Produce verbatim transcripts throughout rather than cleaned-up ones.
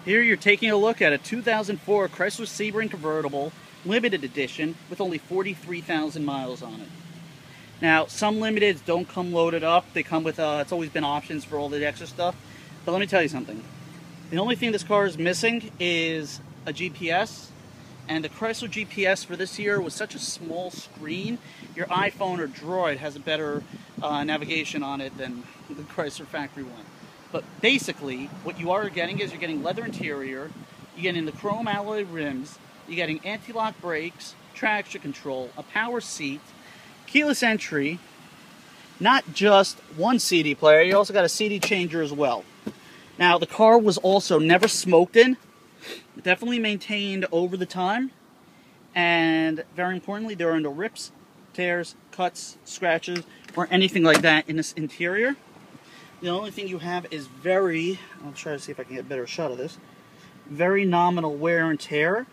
Here you're taking a look at a two thousand four Chrysler Sebring Convertible Limited Edition with only forty-three thousand miles on it. Now, some Limiteds don't come loaded up. They come with, uh, it's always been options for all the extra stuff. But let me tell you something. The only thing this car is missing is a G P S. And the Chrysler G P S for this year was such a small screen, your iPhone or Droid has a better uh, navigation on it than the Chrysler factory one. But basically, what you are getting is you're getting leather interior, you're getting the chrome alloy rims, you're getting anti-lock brakes, traction control, a power seat, keyless entry, not just one C D player, you also got a C D changer as well. Now, the car was also never smoked in, definitely maintained over the time, and very importantly, there are no rips, tears, cuts, scratches, or anything like that in this interior. The only thing you have is very, I'll try to see if I can get a better shot of this, very nominal wear and tear.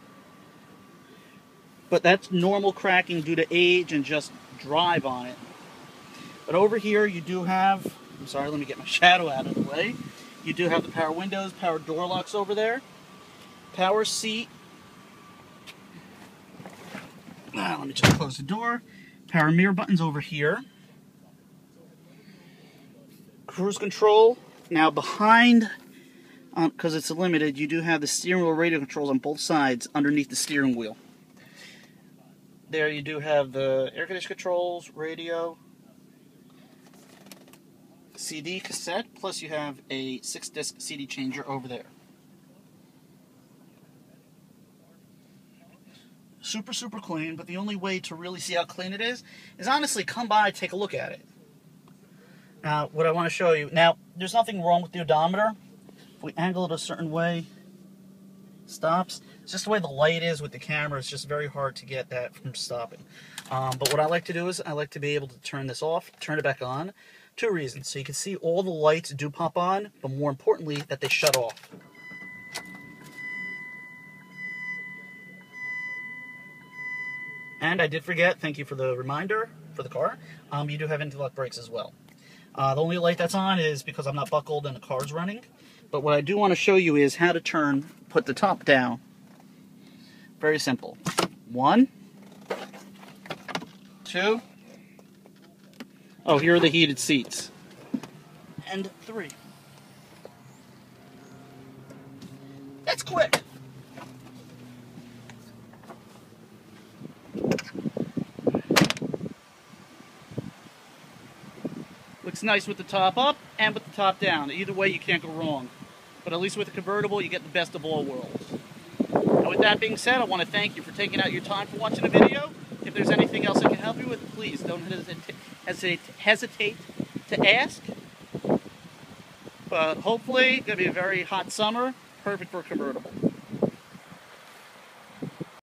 But that's normal cracking due to age and just drive on it. But over here you do have, I'm sorry, let me get my shadow out of the way. You do have the power windows, power door locks over there, power seat. Ah, let me just close the door. Power mirror buttons over here. Cruise control. Now behind, because um, it's a Limited, you do have the steering wheel radio controls on both sides underneath the steering wheel. There you do have the air conditioning controls, radio, C D cassette, plus you have a six disc C D changer over there. Super, super clean, but the only way to really see how clean it is, is honestly come by, take a look at it. Now, what I want to show you, now, there's nothing wrong with the odometer. If we angle it a certain way, it stops. It's just the way the light is with the camera. It's just very hard to get that from stopping. Um, but what I like to do is I like to be able to turn this off, turn it back on. Two reasons. So you can see all the lights do pop on, but more importantly, that they shut off. And I did forget, thank you for the reminder for the car, um, you do have anti-lock brakes as well. Uh, the only light that's on is because I'm not buckled and the car's running. But what I do want to show you is how to turn, put the top down. Very simple. One. Two. Oh, here are the heated seats. And three. That's quick. Looks nice with the top up and with the top down. Either way, you can't go wrong. But at least with a convertible, you get the best of all worlds. And with that being said, I want to thank you for taking out your time for watching the video. If there's anything else I can help you with, please don't hesitate, hesitate, hesitate to ask. But hopefully, it's going to be a very hot summer, perfect for a convertible.